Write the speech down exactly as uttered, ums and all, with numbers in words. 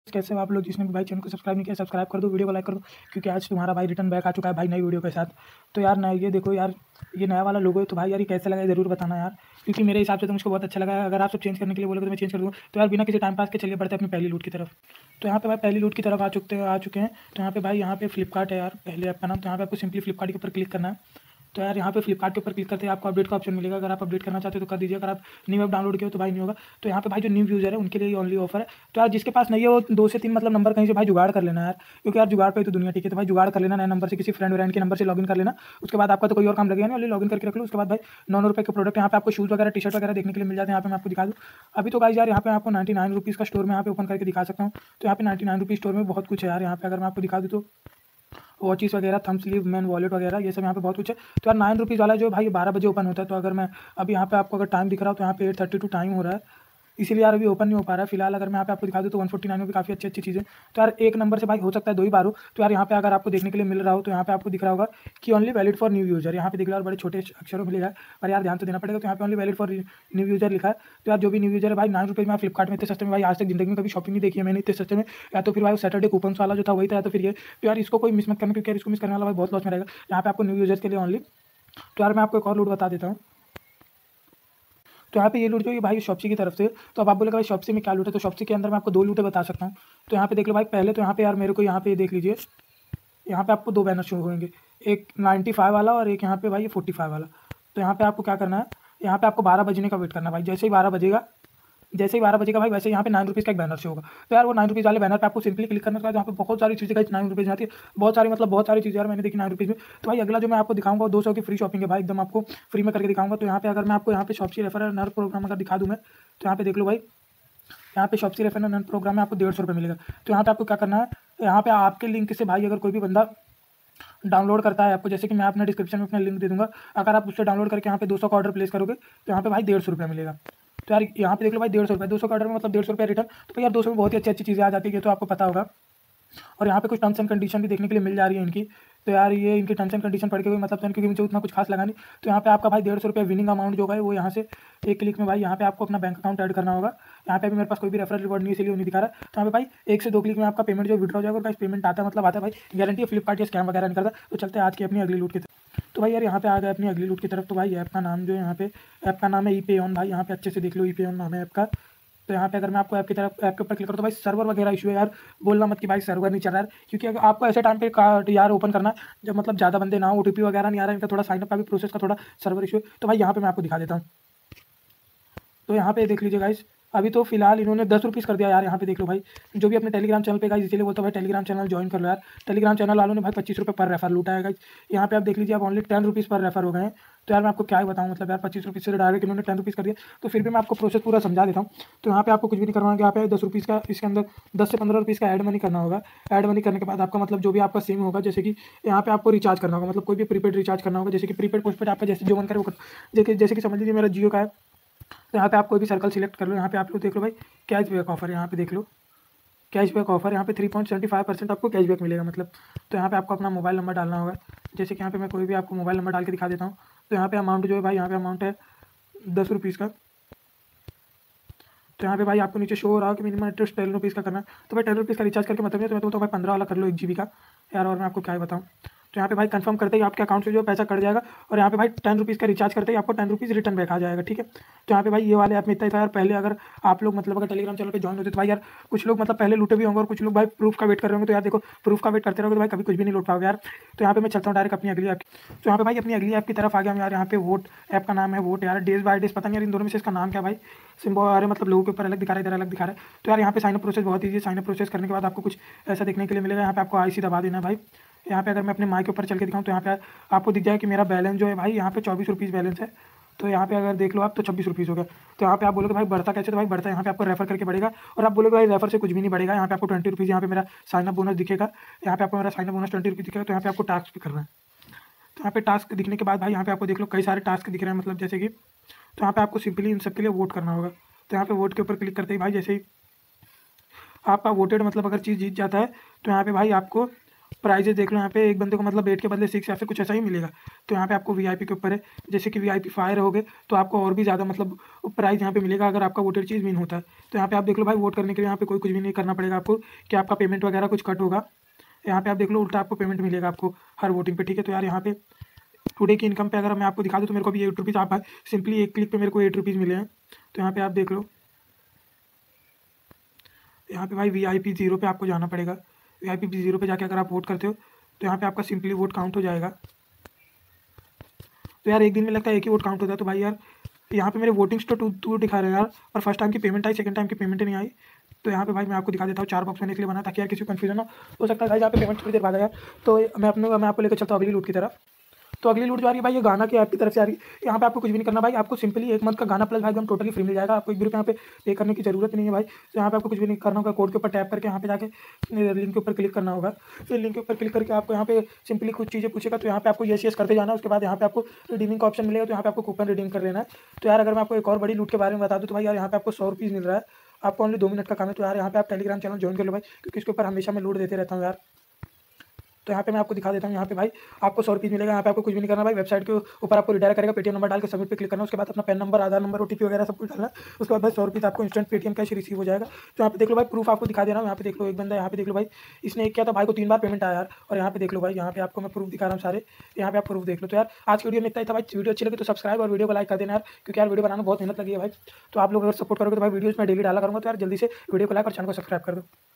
कैसे हो आप लोग? जिसने भी भाई चैनल को सब्सक्राइब नहीं किया सब्सक्राइब कर दो, वीडियो को लाइक कर दो, क्योंकि आज तुम्हारा भाई रिटर्न बैक आ चुका है भाई नई वीडियो के साथ। तो यार ना ये देखो यार, ये नया वाला लोगो है। तो भाई यार ये कैसा लगा ज़रूर बताना यार, क्योंकि मेरे हिसाब से तो मुझको बहुत अच्छा लगा है। अगर आप सब चेंज करने के लिए बोलोगे तो मैं चेंज कर दूँगा। तो यार बिना किसी टाइम पास के चलिए बढ़ते हैं अपनी पहली लूट की तरफ। तो यहाँ पे भाई पहली लूट की तरफ आ चुके आ चुके हैं। तो यहाँ पे भाई यहाँ पे फ्लिपकार्ट है यार, पहले ऐप का नाम। तो यहाँ पे आपको सिंपली फ्लिपकार्ट के ऊपर क्लिक करना है। तो यार यहाँ पे फ्लिपकार्ट के ऊपर क्लिक करते हैं आपको अपडेट का ऑप्शन मिलेगा। अगर आप अपडेट करना चाहते हो तो कर दीजिए। अगर आप न्यू ऐप डाउनलोड किए हो तो भाई नहीं होगा। तो यहाँ पे भाई जो न्यू यूज़र है उनके लिए ओनली ऑफर है। तो यार जिसके पास नहीं है वो दो से तीन मतलब नंबर कहीं से भाई जुगाड़ कर लेना यार, क्योंकि यार जुगाड़ पे तो दुनिया ठीक है। तो भाई जुगाड़ कर लेना, नए नंबर से किसी फ्रेंड व्रेंड के नंबर से लॉगिन कर लेना। उसके बाद आपका तो कोई और काम लगेगा नहीं, ओनली लॉगिन करके रख लो। उसके बाद भाई नौ रुपये के प्रोडक्ट यहाँ पे आपको शूज़ वगैरह टी शर्ट वगैरह देखने के लिए मिल जाते हैं। यहाँ पे मैं आपको दिखा दूँ अभी तो गाइस यार यहाँ पे आपको नाइन्टी नाइन रुपीज़ का स्टोर में यहाँ पे ओपन करके दिखा सकता हूँ। तो यहाँ पे नाइन्टी नाइन रुपीज़ स्टोर में बहुत कुछ है यार। यहाँ पे अगर मैं आपको दिखा दूँ तो वॉचेस वगैरह, थम स्लीव, मैन वॉलेट वगैरह ये सब यहाँ पे बहुत कुछ है। तो यार नाइन रुपीज़ वाला जो भाई बारह बजे ओपन होता है। तो अगर मैं अभी यहाँ पे आपको अगर टाइम दिख रहा हो तो यहाँ पे एट थर्टी टू टाइम हो रहा है, इसीलिए यार अभी ओपन नहीं हो पा रहा है फिलहाल। अगर मैं यहाँ पे आपको दिखा दूँ तो वन फोर्टी नाइन में भी काफ़ी अच्छी अच्छी चीज़ें। तो यार एक नंबर से भाई हो सकता है दो ही बार हो। तो यार यहाँ पे अगर आपको देखने के लिए मिल रहा हो तो यहाँ पे आपको दिख रहा होगा कि only valid for new user. यहाँ पे दिख रहा है और बड़े छोटे अक्षरों में लिखा है, पर यार ध्यान तो देना पड़ेगा। तो यहाँ पे only valid for new user लिखा है। तो यार जो भी न्यू यूजर है भाई नाइन रुपीज़ में फ्लिपकार्ट में इतने सस्ते में भाई आज तक जिंदगी में कभी शॉपिंग नहीं देखी है मैंने इतने सस्ते में। या तो फिर भाई सैटरडे कूपन वाला जो था वही था, या तो फिर ये। तो यार इसको कोई मिस मत करना, क्योंकि इसको मिस करने वाला भाई बहुत लॉस में रहेगा। यहाँ पे आपको न्यू यूजर्स के लिए ओनली। तो यार मैं आपको एक और लूट बता देता हूँ। तो यहाँ पे ये लूट जो है भाई शॉप्सी की तरफ से। तो अब आप बोलेगा भाई शॉप्सी में क्या लूट है, तो शॉप्सी के अंदर मैं आपको दो लूटें बता सकता हूँ। तो यहाँ पे देख लो भाई, पहले तो यहाँ पे यार मेरे को यहाँ पे देख लीजिए, यहाँ पे आपको दो बैनर शो होंगे, एक नाइन्टी फाइव वाला और एक यहाँ पे भाई फोर्टी फाइव वाला। तो यहाँ पे आपको क्या करना है, यहाँ पे आपको बारह बजने का वेट करना है भाई। जैसे ही बारह बजेगा जैसे ही बारह बजेगा भाई वैसे यहाँ पे नाइन रुपीज़ का एक बैनर शो होगा। तो यार वो नाइन रुपीज़ वाले बैनर पे आपको सिंपली क्लिक करना है। यहाँ पे बहुत सारी चीज़ें नाइन रुपीज़ में आती है, बहुत सारी मतलब बहुत सारी चीज़ें यार मैंने देखी नाइन रुपीज़ में। तो भाई अगला जो मैं आपको दिखाऊंगा वो दो सौ की फ्री शॉपिंग है भाई, एकदम आपको फ्री में करके दिखाऊंगा। तो यहाँ पे अगर मैं आपको यहाँ पे शॉप्सी रेफरल नर प्रोग्राम अगर दिखा दूँ मैं, तो यहाँ पे देख लो भाई, यहाँ पे शॉप्सी रेफरल नर प्रोग्राम में आपको डेढ़ सौ रुपये मिलेगा। तो यहाँ पे आपको क्या करना है, यहाँ पे आपके लिंक से भाई अगर कोई भी बंदा डाउनलोड करता है आपको, जैसे कि मैं अपने डिस्क्रिप्शन में अपना लिंक दे दूंगा, अगर आप उससे डाउनलोड करके यहाँ पे दो सौ का ऑर्डर प्लेस करोगे तो यहाँ पे भाई डेढ़ सौ रुपये मिलेगा। तो यार यहाँ पे देख लो भाई डेढ़ सौ रुपये, दो सौ का ऑर्डर में मतलब डेढ़ सौ रुपये रिटर्न। तो भाई यार दो सौ में बहुत ही अच्छी अच्छी चीज़ें आ जाती है, तो आपको पता होगा। और यहाँ पे कुछ टर्म्स एंड कंडीशन भी देखने के लिए मिल जा रही है इनकी। तो यार ये इनकी टर्म्स एंड कंडीशन पढ़ के हुए मतलब, क्योंकि मुझे उतना कुछ खास लगा नहीं। तो यहाँ पे आपका भाई डेढ़ सौ रुपये विनिंग अमाउंट जो है वो यहाँ से एक क्लिक में भाई यहाँ पे आपको अपना बैंक अकाउंट ऐड करना होगा। यहाँ पे अभी मेरे पास कोई भी रेफरल रिवॉर्ड नहीं है, इसलिए नहीं दिखा रहा है। तो यहाँ पे भाई एक से दो क्लिक में आपका पेमेंट जो विड्रॉ हो जाएगा। और पेमेंट आता है मतलब आता है भाई, गारंटी है फ्लिपकार्ट या स्कैम वगैरह नहीं करता। तो चलते हैं आज की अपनी अगली लूट की तरफ। तो भाई यार यहाँ पे आ गए अपनी अगली लूट की तरफ। तो भाई ऐप का नाम जो है, यहाँ पे ऐप का नाम है ई पे ऑन भाई, यहाँ पे अच्छे से देख लो, ई पे ऑन नाम है ऐप का। तो यहाँ पे अगर मैं आपको ऐप की तरफ ऐप के ऊपर क्लिक करूँ तो भाई सर्वर वगैरह इशू है यार, बोलना मत कि भाई सर्वर नहीं चल रहा है, क्योंकि अगर आपको ऐसे टाइम पे कार्ड यार ओपन करना है जब मतलब ज़्यादा बंदे ना हो, ओटीपी वगैरह नहीं आ रहा है, इनका थोड़ा साइनअप का भी प्रोसेस का थोड़ा सर्वर इशू है। तो भाई यहाँ पे मैं आपको दिखा देता हूँ। तो यहाँ पे देख लीजिए गाइस, अभी तो फिलहाल इन्होंने दस रुपीज़ कर दिया यार। यहाँ पे देख लो भाई, जो भी अपने टेलीग्राम चैनल पे गाइस, इसलिए बोलता भाई टेलीग्राम चैनल ज्वाइन कर लो यार। टेलीग्राम चैनल वालों ने भाई पच्चीस रुपये पर रेफर लूटा है गाइस। यहाँ पे आप देख लीजिए, आप ओनली टेन रुपीज़ पर रेफर हो गए हैं। तो यार मैं आपको क्या ही बताऊँ, मतलब यार पच्चीस रुपीज़ से डायरेक्ट इन्होंने टेन रुपीज़ कर दिया। तो फिर भी मैं आपको प्रोसेस पूरा समझा देता हूँ। तो यहाँ पे आपको कुछ भी नहीं करना है, यहाँ पे दस रुपीज़ का इसके अंदर दस से पंद्रह रुपीज़ का ऐड मनी करना होगा। ऐड मनी करने के बाद आपका मतलब जो भी आपका सिम होगा, जैसे कि यहाँ पे आपको रिचार्ज करना होगा, मतलब कोई भी प्रीपेड रिचार्ज करना होगा, जैसे कि प्रीपेड पोस्टपेड आपका जैसे जो मन करे वो कर। जैसे कि समझ लीजिए मेरा जियो का है, तो यहाँ पे आप कोई भी सर्कल सिलेक्ट कर लो। यहाँ पे आप लोग देख लो भाई कैशबैक ऑफर, यहाँ पे देख लो कैशबैक ऑफर, यहाँ पे three point seventy five percent आपको कैशबैक मिलेगा मतलब। तो यहाँ पे आपको अपना मोबाइल नंबर डालना होगा, जैसे कि यहाँ पे मैं कोई भी आपको मोबाइल नंबर डाल के दिखा देता हूँ। तो यहाँ पे अमाउंट जो है भाई, यहाँ पे अमाउंट है दस रुपीज़ का। तो यहाँ पे भाई आपको नीचे शो हो रहा है कि मिनिमम इंटरेस्ट टेन रुपीज़ का करना है। तो भाई टेन रुपीज़ का रिचार्ज करके मतलब नहीं, तो मैं तो भाई पंद्रह वाला कर लो एक जी बी का यार। और मैं आपको क्या बताऊँ, तो यहाँ पे भाई कंफर्म करते ही आपके अकाउंट से जो पैसा कट जाएगा, और यहाँ पे भाई टेन रुपीज़ का रिचार्ज करते ही आपको टेन रुपीज़ रिटर्न बैक आ जाएगा, ठीक है। तो यहाँ पे भाई ये वाले ऐप में इतना ही था यार। पहले अगर आप लोग मतलब अगर टेलीग्राम चैनल पे ज्वाइन होते तो भाई यार कुछ लोग मतलब पहले लूटे भी होंगे, और कुछ लोग भाई प्रूफ का वेट कर रहे होंगे। तो यार देखो, प्रूफ का वेट करते रहोगे तो भाई कभी कुछ भी नहीं लूट पाओगे यार। तो यहाँ पे मैं चलता हूँ डायरेक्ट अपनी अगली ऐप। तो यहाँ पे भाई अपनी अगली ऐप की तरफ आ गया हूँ यार। यहाँ पे वोट ऐप का नाम है, वोट यार, डेज बाय डेज, पता नहीं यार इन दोनों में से इसका नाम क्या भाई, सिंबल आ रहे मतलब लोगों के ऊपर अलग दिखा रहा है, इधर अलग दिखा रहा है। तो यार यहाँ पे साइनअप प्रोसेस बहुत ईजी है। साइनअप प्रोसेस करने के बाद आपको कुछ ऐसा देखने के लिए मिलेगा। यहाँ पे आपको आई सी दबा देना है भाई। यहाँ पे अगर मैं अपने माइक के ऊपर चल के दिखाऊँ तो यहाँ पे आपको दिख जाए कि मेरा बैलेंस जो है भाई यहाँ पे चौबीस रुपीज़ बैलेंस है। तो यहाँ पे अगर देख लो आप तो छब्बीस रुपीज़ हो गया। तो यहाँ पे आप बोलोगे भाई बढ़ता कैसे, तो भाई बढ़ता है यहाँ पे आपको रेफर करके बढ़ेगा। और आप बोलोगे भाई रेफर से कुछ भी नहीं बढ़ेगा। यहाँ पे आपको ट्वेंटी रुपीज़ यहाँ पे मेरा साइनअप बोनस दिखेगा। यहाँ पे आपको मेरा साइनअप बोनस ट्वेंटी रुपीज़ दिखेगा। तो यहाँ पे आपको टास्क भी करना है। तो यहाँ पे टास्क दिखने के बाद भाई यहाँ पे आपको देख लो कई सारे टास्क दिख रहे हैं, मतलब जैसे कि, तो यहाँ पे आपको सिंपली इन सब के लिए वोट करना होगा। तो यहाँ पे वोट के ऊपर क्लिक करते ही भाई जैसे ही आपका वोटेड मतलब अगर चीज़ जीत जाता है तो यहाँ पे भाई आपको प्राइजेस देख लो यहाँ पे, एक बंदे को मतलब एट के बदले सिक्स या फिर कुछ ऐसा ही मिलेगा। तो यहाँ पे आपको वीआईपी के ऊपर है, जैसे कि वीआईपी फायर हो गए तो आपको और भी ज़्यादा मतलब प्राइस यहाँ पे मिलेगा अगर आपका वोटेड चीज़ विन होता है। तो यहाँ पे आप देख लो भाई, वोट करने के लिए यहाँ पे कोई कुछ भी नहीं करना पड़ेगा आपको कि आपका पेमेंट वगैरह कुछ कट होगा। यहाँ पे आप देख लो, उल्टा आपको पेमेंट मिलेगा आपको हर वोटिंग पे, ठीक है। तो यार यहाँ पे टुडे की इनकम पे अगर मैं आपको दिखा दूँ तो मेरे को भी एट रुपीज़ आप सिंपली एक क्लिक पे मेरे को एट रुपीज़ मिले हैं। तो यहाँ पे आप देख लो, यहाँ पे भाई वी आई पी जीरो पे आपको जाना पड़ेगा। वी आई पी जीरो पे जाके अगर आप वोट करते हो तो यहाँ पे आपका सिंपली वोट काउंट हो जाएगा। तो यार एक दिन में लगता है एक ही वोट काउंट होता है। तो भाई यार यहाँ पे मेरे वोटिंग्स तो टू टू दिखा रहे हैं यार, और फर्स्ट टाइम की पेमेंट आई, सेकंड टाइम की पेमेंट नहीं आई। तो यहाँ पे भाई मैं आपको दिखा देता हूँ, चार बॉक्स मैंने इसलिए बना ताकि यार किसी को कंफ्यूजन हो सकता है भाई यहाँ पे पेमेंट थोड़ी देर बाद आया। तो मैं अपने मैं आपको लेकर चलता हूँ अगली लूट की तरफ। तो अगली लूट जो आ रही है भाई, ये गाना की ऐप की तरफ से आ रही है। यहाँ पे आपको कुछ भी नहीं करना भाई, आपको सिंपली एक मंथ का गाना प्लस भाई एकदम टोटली फ्री मिल जाएगा। आपको एक भी रुपये यहाँ पे पे करने की जरूरत नहीं है भाई। तो यहाँ पे आपको कुछ भी नहीं करना होगा, कोड के ऊपर टैप करके यहाँ पे जाके लिंक के ऊपर क्लिक करना होगा। फिर लिंक के ऊपर क्लिक करके आपको यहाँ पे सिंपली कुछ चीज़ें पूछेगा, तो यहाँ पे आपको यस यस करते जाना है। उसके बाद यहाँ पे आपको रिडीमिंग का ऑप्शन मिलेगा, तो यहाँ पे आपको कूपन रिडीम कर लेना है। तो यार अगर मैं आपको एक और बड़ी लूट के बारे में बता दूँ तो भाई यार यहाँ पे आपको सौ रुपीज़ मिल रहा है, आपको ओनली दो मिनट का काम है। तो यार यहाँ पे आप टेलीग्राम चैनल ज्वाइन कर लो भाई, क्योंकि इसके ऊपर हमेशा मैं लूट देते रहता हूँ यार। तो यहाँ पे मैं आपको दिखा देता हूँ, यहाँ पे भाई आपको सौ रुपीज़ मिलेगा। यहाँ पे आपको कुछ भी नहीं करना भाई, वेबसाइट के ऊपर आपको रिडायरेक्ट करेगा, पेटीएम नंबर डाल के सबमिट पे क्लिक करना। उसके बाद अपना PAN number, Aadhaar number, OTP वगैरह सब कुछ डालना। उसके बाद भाई सौ रुपीज़ आपको इंस्टेंट पेटीएम कैश रिसीव हो जाएगा। तो यहाँ पे देख लो भाई, प्रूफ आपको दिखा दे रहा हूँ। यहाँ पे देख लो, एक बंदा यहाँ पे देख लो भाई, इसने एक किया था भाई को तीन बार पेमेंट आया यार। और यहाँ पे देख लो भाई, यहाँ पे आपको मैं प्रूफ दिखा रहा हूँ सारे, यहाँ पे आप प्रूफ देख लो। तो यार आज की वीडियो में इतना ही था भाई। वीडियो अच्छी लगी तो सब्सक्राइब और वीडियो को लाइक कर देना यार, क्योंकि यार वीडियो बनाना बहुत मेहनत लगी है भाई। तो आप लोग अगर सपोर्ट करोगे तो भाई वीडियोज़ में डेली डाला करूँगा। तो यार जल्दी से वीडियो को लाइक और चैनल को सब्सक्राइब कर दो।